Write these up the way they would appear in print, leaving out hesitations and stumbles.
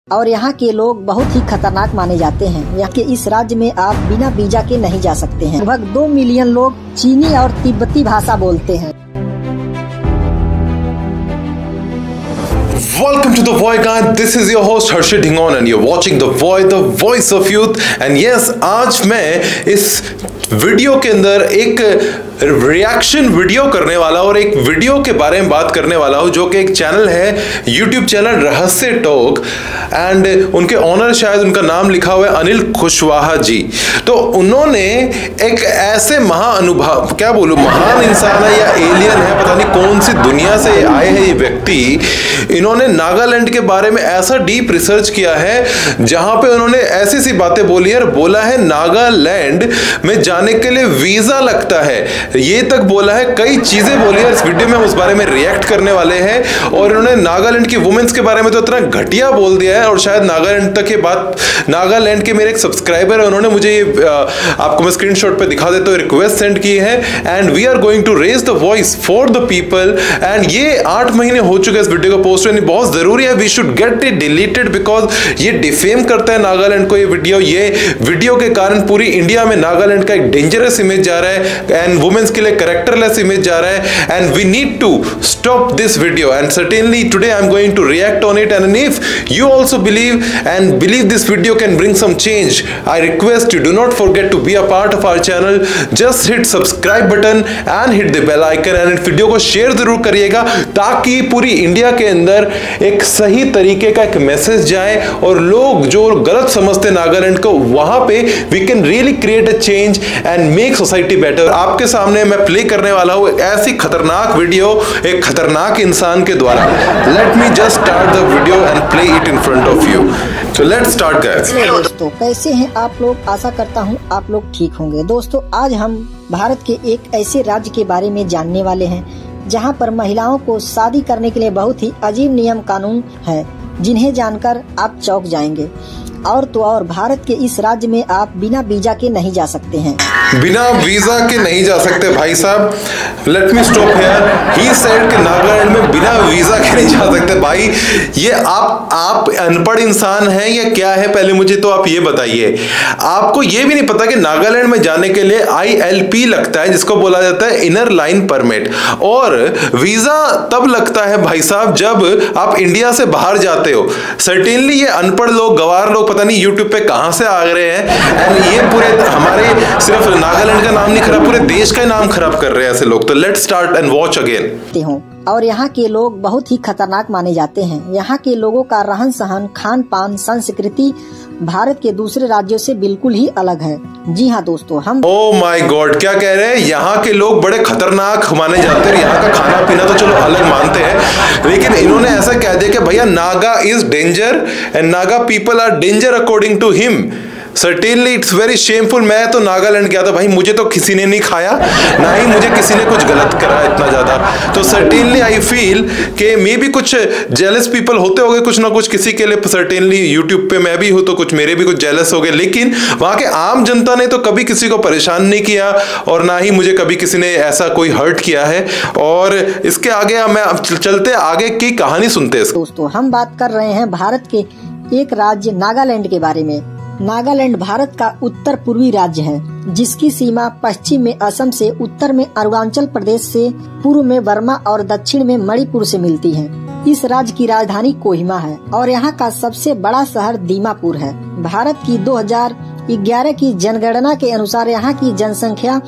और यहाँ के लोग बहुत ही खतरनाक माने जाते हैं। यहाँ के इस राज्य में आप बिना वीजा के नहीं जा सकते हैं। लगभग 2 मिलियन लोग चीनी और तिब्बती भाषा बोलते हैं। Welcome to The Voy Guide. This is your host Harshit Dhingon and you're watching The Voy, the voice of youth. And yes, आज मैं इस वीडियो के अंदर एक रिएक्शन वीडियो करने वाला और एक वीडियो के बारे में बात करने वाला हूं जो कि एक चैनल है, यूट्यूब चैनल रहस्य टॉक, एंड उनके ऑनर शायद उनका नाम लिखा हुआ है अनिल कुशवाहा जी। तो उन्होंने एक ऐसे महाअनुभव, क्या बोलूं, महान इंसान है या एलियन है, पता नहीं कौन सी दुनिया से आए हैं ये व्यक्ति। इन्होंने नागालैंड के बारे में ऐसा डीप रिसर्च किया है जहां पे उन्होंने ऐसी सी बातें बोली है और बोला है नागालैंड में जाने के लिए वीजा लगता है, ये तक बोला है, कई चीजें बोली है। इस वीडियो में हम उस बारे में रिएक्ट करने वाले हैं। और इन्होंने नागालैंड की वुमेन्स के बारे में तो इतना घटिया बोल दिया है, और शायद नागालैंड तक ये बात, नागालैंड के मेरे एक सब्सक्राइबर है, उन्होंने मुझे आपको मैं स्क्रीनशॉट पे दिखा देता हूं, रिक्वेस्ट सेंड की है। And we are going to raise the voice for the people. And ये 8 महीने हो चुके हैं इस वीडियो को पोस्ट होने, बहुत जरूरी है, we should get it deleted because ये डिफेम करता है नागालैंड को। ये वीडियो के कारण पूरी इंडिया में नागालैंड का एक डेंजरस इमेज जा रहा है एंड वुमेन्स के लिए कैरेक्टरलेस इमेज जा रहा है। And we need to stop this video and certainly today I am going to react on it. And if you also believe this video can bring some change, I request you do not forget to be a part of our channel. Just hit subscribe button and hit the bell icon and इस video को share जरूर करिएगा ताकि पूरी India के अंदर एक सही तरीके का एक मैसेज जाए और लोग जो गलत समझते नागालैंड को, वहां पे we can really create a change and make society better। आपके सामने मैं प्ले करने वाला हूं ऐसी खतरनाक वीडियो एक खतरनाक इंसान के द्वारा। Let me just start the video and play it in front of you. So let's start guys. दोस्तों कैसे हैं आप लोग? आशा करता हूं आप लोग ठीक होंगे। दोस्तों आज हम भारत के एक ऐसे राज्य के बारे में जानने वाले हैं जहां पर महिलाओं को शादी करने के लिए बहुत ही अजीब नियम कानून है जिन्हें जानकर आप चौंक जाएंगे। और तो और भारत के इस राज्य में आप बिना वीजा के नहीं जा सकते हैं। बिना वीजा के नहीं जा सकते भाई साहब। Let me stop here. He said कि नागालैंड में बिना वीजा के नहीं जा सकते। भाई ये आप अनपढ़ इंसान हैं या क्या है? पहले मुझे तो आप ये बताइए। आपको ये भी नहीं पता कि नागालैंड में जाने के लिए ILP लगता है, जिसको बोला जाता है इनर लाइन परमिट, और वीजा तब लगता है भाई साहब जब आप इंडिया से बाहर जाते हो। सर्टेनली ये अनपढ़ लोग, गवार लोग पता नहीं यूट्यूब पे कहां से आ गए हैं एंड ये पूरे हमारे सिर्फ नागालैंड का नाम नहीं खराब, पूरे देश का नाम खराब कर रहे हैं ऐसे लोग। तो let's start and watch again. और यहाँ के लोग बहुत ही खतरनाक माने जाते हैं। यहाँ के लोगों का रहन सहन, खान पान, संस्कृति भारत के दूसरे राज्यों से बिल्कुल ही अलग है। जी हाँ दोस्तों, हम ओह माय गॉड, क्या कह रहे हैं? यहाँ के लोग बड़े खतरनाक माने जाते हैं। यहाँ का खाना पीना तो चलो अलग मानते हैं, लेकिन इन्होंने ऐसा कह दिया कि भैया Naga is danger and Naga people are danger according to him. Certainly it's very shameful. मैं तो नागालैंड गया था भाई, मुझे तो किसी ने नहीं खाया, ना ही मुझे किसी ने कुछ गलत करा इतना ज्यादा। तो सर्टेनली आई फील कि मे भी कुछ जेलस पीपल होते होंगे कुछ ना कुछ किसी के लिए। सर्टेनली यूट्यूब पे मैं भी हूं तो कुछ मेरे भी कुछ जेलस हो गए, लेकिन वहां के आम जनता ने तो कभी किसी को परेशान नहीं किया और ना ही मुझे कभी किसी ने ऐसा कोई हर्ट किया है। और इसके आगे मैं चलते आगे की कहानी सुनते हैं। दोस्तों हम बात कर रहे हैं भारत के एक राज्य नागालैंड के बारे में। नागालैंड भारत का उत्तर पूर्वी राज्य है जिसकी सीमा पश्चिम में असम से, उत्तर में अरुणाचल प्रदेश से, पूर्व में बर्मा और दक्षिण में मणिपुर से मिलती है। इस राज्य की राजधानी कोहिमा है और यहाँ का सबसे बड़ा शहर दीमापुर है। भारत की 2011 की जनगणना के अनुसार यहाँ की जनसंख्या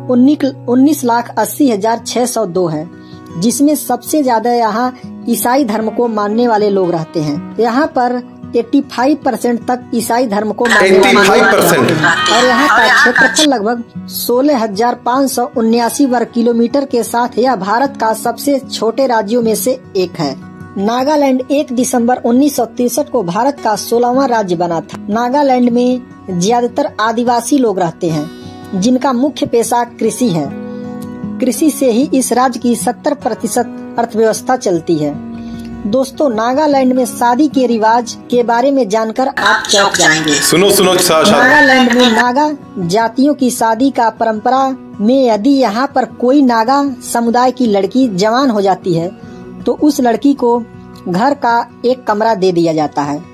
19,80,602 है, जिसमें सबसे ज्यादा यहाँ ईसाई धर्म को मानने वाले लोग रहते हैं। यहाँ पर 85% तक ईसाई धर्म को मानने वाले लोग रहते हैं और यहाँ का क्षेत्रफल लगभग 16,579 वर्ग किलोमीटर के साथ यह भारत का सबसे छोटे राज्यों में से एक है। नागालैंड 1 दिसंबर 1963 को भारत का 16वां राज्य बना था। नागालैंड में ज्यादातर आदिवासी लोग रहते हैं जिनका मुख्य पेशा कृषि है। कृषि से ही इस राज्य की 70% अर्थव्यवस्था चलती है। दोस्तों नागालैंड में शादी के रिवाज के बारे में जानकर आप चौंक जाएंगे। सुनो नागालैंड में नागा जातियों की शादी का परंपरा में यदि यहाँ पर कोई नागा समुदाय की लड़की जवान हो जाती है तो उस लड़की को घर का एक कमरा दे दिया जाता है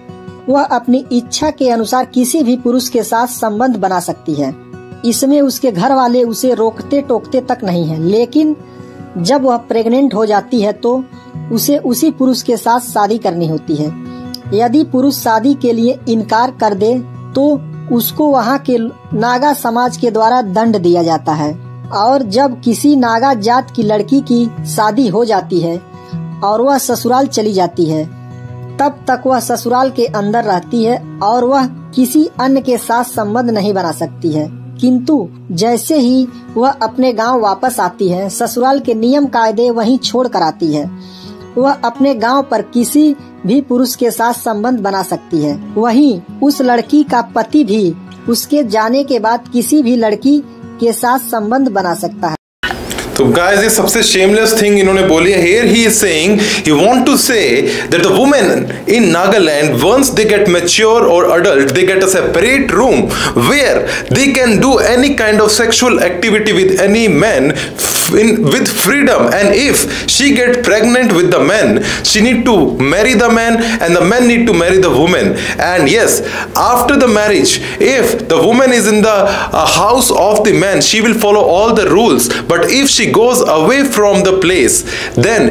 वह अपनी इच्छा के अनुसार किसी भी पुरुष के साथ संबंध बना सकती है। इसमें उसके घर वाले उसे रोकते टोकते तक नहीं है, लेकिन जब वह प्रेग्नेंट हो जाती है तो उसे उसी पुरुष के साथ शादी करनी होती है। यदि पुरुष शादी के लिए इनकार कर दे तो उसको वहाँ के नागा समाज के द्वारा दंड दिया जाता है। और जब किसी नागा जात की लड़की की शादी हो जाती है और वह ससुराल चली जाती है, तब तक वह ससुराल के अंदर रहती है और वह किसी अन्य के साथ संबंध नहीं बना सकती है। किंतु जैसे ही वह अपने गांव वापस आती है, ससुराल के नियम कायदे वहीं छोड़ कर आती है। वह अपने गांव पर किसी भी पुरुष के साथ संबंध बना सकती है। वहीं उस लड़की का पति भी उसके जाने के बाद किसी भी लड़की के साथ संबंध बना सकता है। तो गाइस ये सबसे शेमलेस थिंग इन्होंने बोली है। Here he is saying he want to say that the women in Nagaland once they get mature or adult they get a separate room where they can do any kind of sexual activity with any man with freedom, and if she get pregnant with the man she need to marry the man and the man need to marry the woman. And yes, after the marriage if the woman is in the house of the man she will follow all the rules, but if she goes away from the place then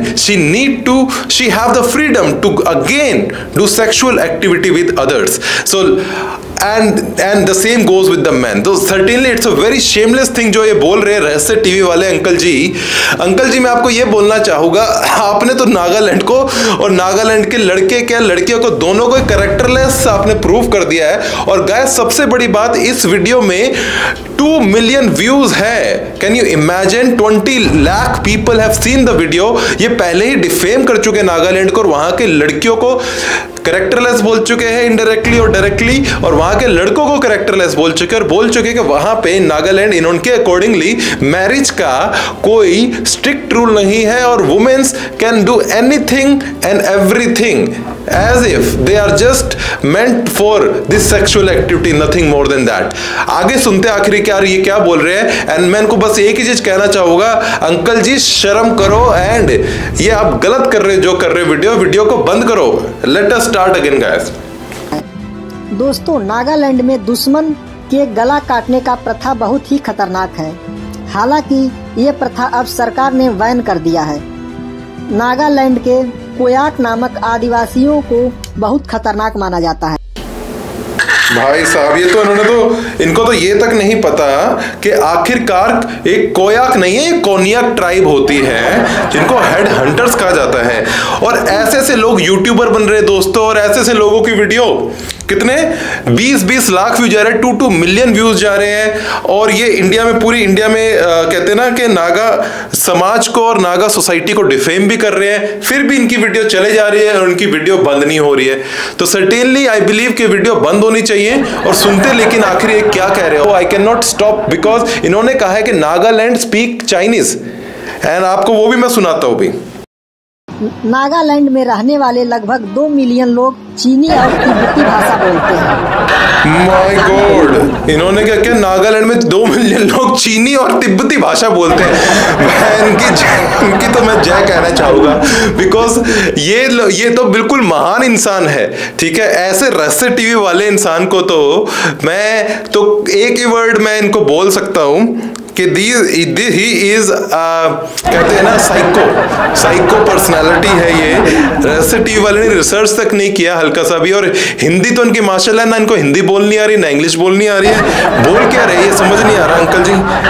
she have the freedom to again do sexual activity with others. So and the same goes with the man. So certainly it's a very shameless thing जो ये बोल रहे हैं रहस्य TV वाले uncle जी। Uncle जी मैं आपको ये बोलना चाहूँगा, आपने तो नागालैंड को और नागालैंड के लड़के क्या लड़कियों को दोनों को कैरेक्टरलेस आपने प्रूव कर दिया है। और गाइस सबसे बड़ी बात इस वीडियो में 2 मिलियन व्यूज है। Can you imagine 20 lakh people have seen the video. ये पहले ही डिफेम कर चुके हैं नागालैंड को और वहां के लड़कियों को कैरेक्टरलेस बोल चुके हैं इनडायरेक्टली और डायरेक्टली, और वहां के लड़कों को कैरेक्टरलेस बोल चुके हैं और बोल चुके हैं कि वहां पे नागालैंड इनके अकॉर्डिंगली मैरिज का कोई स्ट्रिक्ट रूल नहीं है और womens can do anything and everything as if they are just meant for this sexual activity, nothing more than that. आगे सुनते आखिरी क्या ये क्या बोल रहे हैं। एंड मैं इनको बस एक ही चीज कहना चाहूंगा, अंकल जी शर्म करो एंड ये आप गलत कर रहे जो कर रहे वीडियो को बंद करो। Let us start again guys. दोस्तों नागालैंड में दुश्मन के गला काटने का प्रथा बहुत ही खतरनाक है। हालांकि ये प्रथा अब सरकार ने बैन कर दिया है। नागालैंड के कोयाक नामक आदिवासियों को बहुत खतरनाक माना जाता है। भाई साहब ये तो इनको तो ये तक नहीं पता कि आखिरकार एक कोयाक नहीं है, एक कोनियाक ट्राइब होती है जिनको हेड हंटर्स कहा जाता है। और ऐसे ऐसे लोग यूट्यूबर बन रहे दोस्तों, और ऐसे ऐसे लोगों की वीडियो कितने 20-20 लाख व्यू जा रहे हैं, 2 मिलियन व्यूज जा रहे हैं। और ये इंडिया में पूरी इंडिया में कहते हैं ना कि नागा समाज को और नागा सोसाइटी को डिफेम भी कर रहे हैं, फिर भी इनकी वीडियो चले जा रही है और उनकी वीडियो बंद नहीं हो रही है। तो सर्टेनली आई बिलीव कि वीडियो बंद होनी चाहिए। और सुनते लेकिन आखिर ये क्या कह रहे हो, I can not stop because इन्होंने कहा है कि नागालैंड स्पीक चाइनीज एंड आपको वो भी मैं सुनाता हूँ भी। नागालैंड में रहने वाले लगभग 2 मिलियन लोग चीनी और तिब्बती भाषा बोलते हैं। माय गॉड, इन्होंने क्या किया, नागालैंड में 2 मिलियन लोग चीनी और तिब्बती भाषा बोलते हैं। मैं इनकी तो मैं जय कहना चाहूंगा बिकॉज ये तो बिल्कुल महान इंसान है। ठीक है, ऐसे रहस्य टीवी वाले इंसान को तो मैं तो एक ही वर्ड मैं इनको बोल सकता हूँ कि ही इज कहते हैं ना साइको पर्सनालिटी है। ये रहस्य टीवी वाले ने रिसर्च तक नहीं किया हल्का सा भी, और हिंदी तो इनकी माशाल्लाह ना इनको हिंदी बोलनी आ रही ना इंग्लिश बोलनी आ रही है। बोल क्या रही है समझ नहीं आ रहा अंकल जी।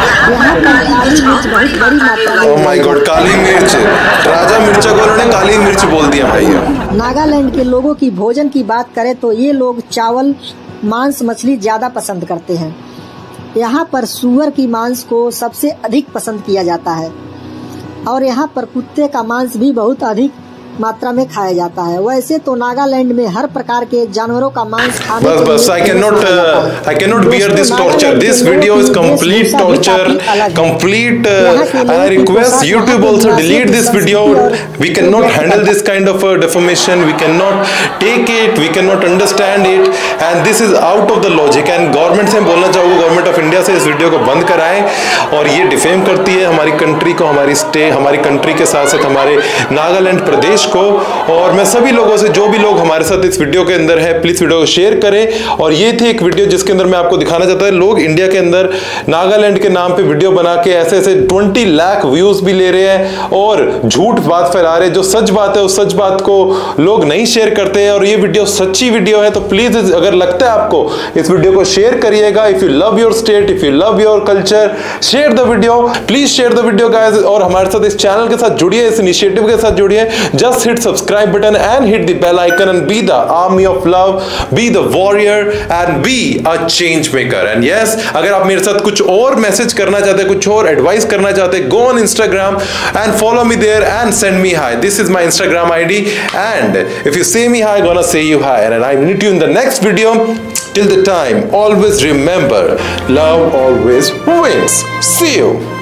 ओह माय गॉड, काली मिर्च, राजा मिर्चा को उन्होंने काली मिर्च बोल दिया भाई। नागालैंड के लोगों की भोजन की बात करें तो ये लोग चावल मांस मछली ज्यादा पसंद करते हैं। यहाँ पर सुअर की मांस को सबसे अधिक पसंद किया जाता है और यहाँ पर कुत्ते का मांस भी बहुत अधिक मात्रा में खाया जाता है। वैसे तो नागालैंड में हर प्रकार के जानवरों का मांस खाने के लिए बस I cannot bear this torture. This video is complete torture, complete and I request YouTube also delete this video. We cannot handle this kind of defamation. We cannot take it, we cannot understand it and this is out of the logic. And government से बोलना चाहूँगा, government of India से इस video को बंद कराएं। और ये डिफेम करती है हमारी कंट्री को, हमारी कंट्री के साथ साथ हमारे नागालैंड प्रदेश को। और मैं सभी लोगों से, जो भी लोग हमारे साथ इस वीडियो के अंदर है, प्लीज वीडियो को शेयर करें। और ये थी एक वीडियो जिसके अंदर मैं आपको दिखाना चाहता था, लोग इंडिया के अंदर नागालैंड के नाम पे वीडियो बना के ऐसे ऐसे 20 लाख व्यूज भी ले रहे हैं और झूठ बात फैला रहे हैं। जो सच बात है उस सच बात को लोग नहीं शेयर करते हैं, और ये वीडियो सच्ची वीडियो है। तो प्लीज अगर लगता है आपको, इस वीडियो को शेयर करिएगा। If you love your state, if you love your culture, share the video, please share the video guys. और हमारे साथ इस चैनल के साथ जुड़िए, इस इनिशिएटिव के साथ जुड़िए। Just hit subscribe button and hit the bell icon and be the army of love, be the warrior and be a change maker. And yes, अगर आप मेरे साथ कुछ और मैसेज करना चाहते हैं, कुछ और एडवाइस करना चाहते हैं, go on Instagram and follow me there and send me hi. This is my Instagram ID, and if you say me hi, I'm gonna say you hi, and I meet you in the next video. Till the time, always remember, love always wins. See you.